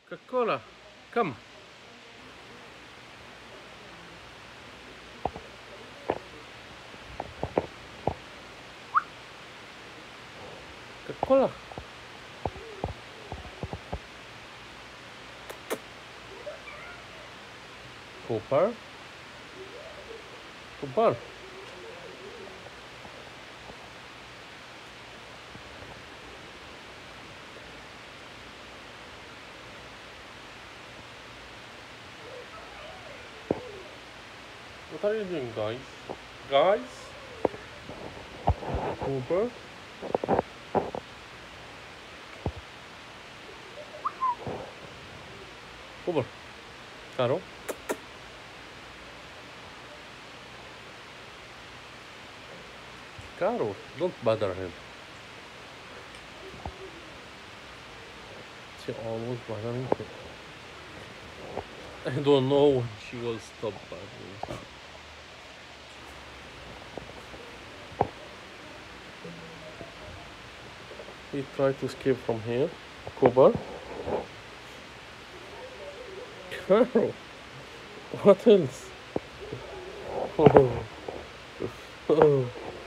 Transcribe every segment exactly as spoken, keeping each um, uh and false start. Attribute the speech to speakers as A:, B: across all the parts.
A: Coca-Cola, come. Coca-Cola. Cooper. Cooper. What are you doing, guys? Guys? Cooper? Cooper? Caro? Caro, don't bother him. She always bothering him. I don't know when she will stop bothering him. He tried to escape from here. Cooper? Caro? What else? Oh. Oh.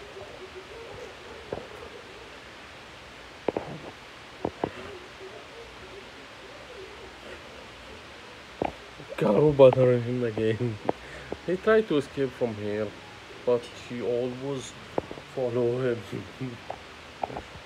A: Caro bothering him again. He tried to escape from here, but she always follow him.